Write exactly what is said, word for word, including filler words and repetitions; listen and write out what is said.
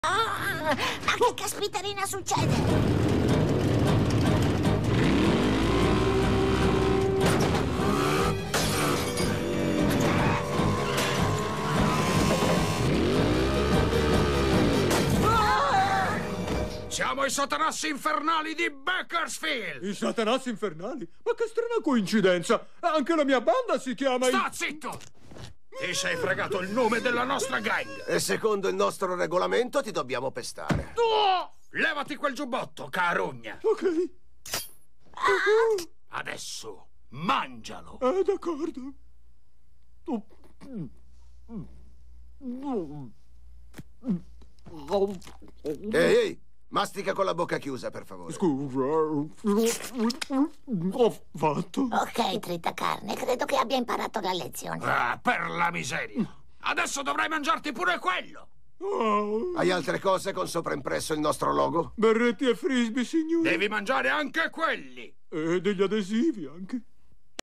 Ah, ma che caspiterina succede? Siamo i Satanassi infernali di Bakersfield! I Satanassi infernali? Ma che strana coincidenza! Anche la mia banda si chiama... Sta zitto! Ti sei fregato il nome della nostra gang! E secondo il nostro regolamento ti dobbiamo pestare. Tu! Levati quel giubbotto, carogna! Ok. Adesso, mangialo! Eh, d'accordo. Ehi, ehi! Mastica con la bocca chiusa, per favore. Scusa. Ho fatto. Ok, trita carne, credo che abbia imparato la lezione. Ah, per la miseria! Adesso dovrai mangiarti pure quello! Oh. Hai altre cose con sopraimpresso il nostro logo? Berretti e frisbee, signore. Devi mangiare anche quelli! E degli adesivi anche.